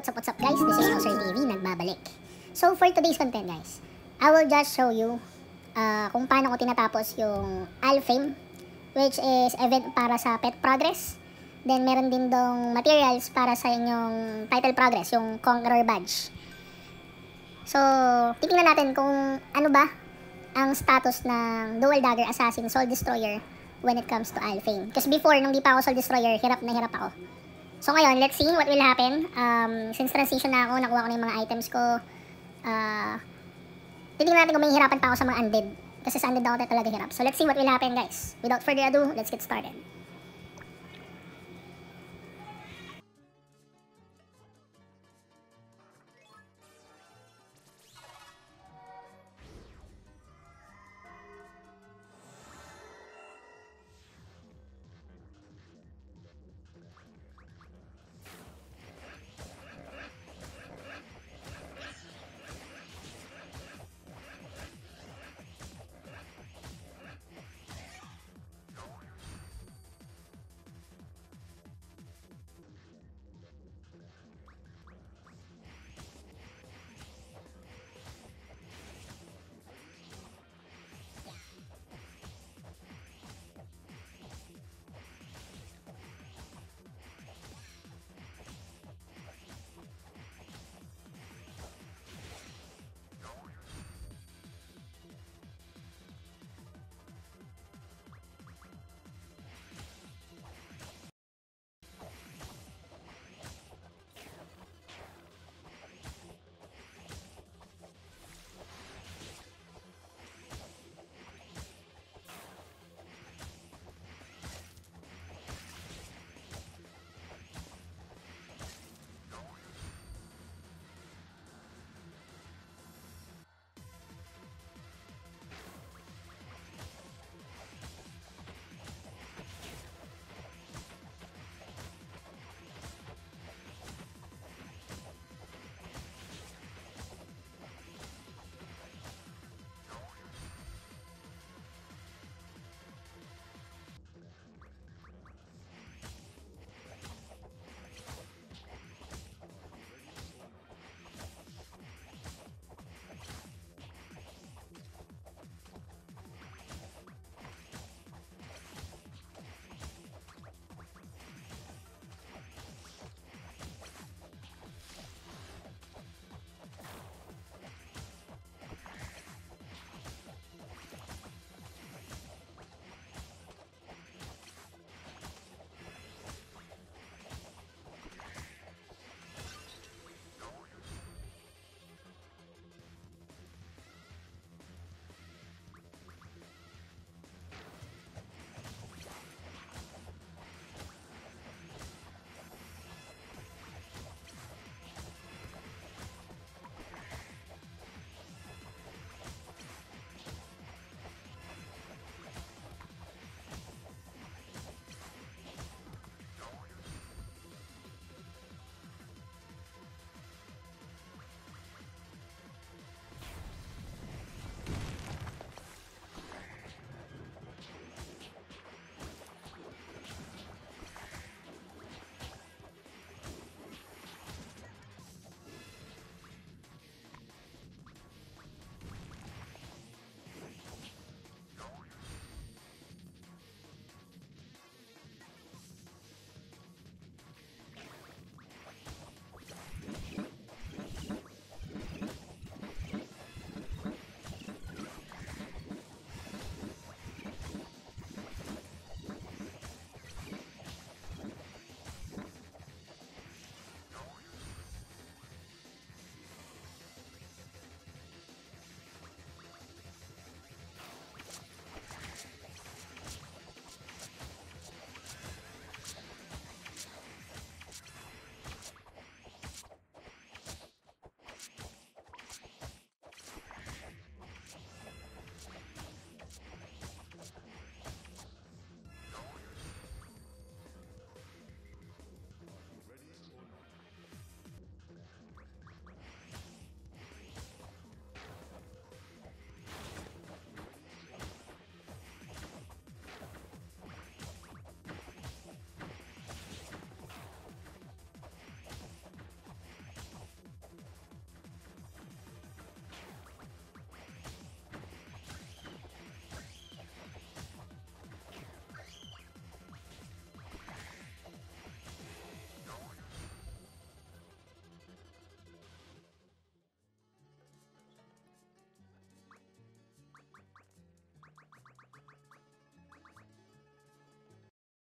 what's up guys? This is Loser TV, nagbabalik. So for today's content guys, I will just show you kung paano ko tinatapos yung Alfame, which is event para sa Pet Progress. Then meron din dong materials para sa inyong Title Progress, yung Conqueror Badge. So, titingnan natin kung ano ba ang status ng Dual Dagger Assassin Soul Destroyer when it comes to Alfame. Kasi before, nung di pa ako Soul Destroyer, hirap na hirap ako. So ngayon, let's see what will happen. Since transition na ako, nakuha ko na yung mga items ko. Titingnan natin kung may hirapan pa ako sa mga undead. Kasi sa undead ako talaga hirap. So let's see what will happen guys. Without further ado, let's get started.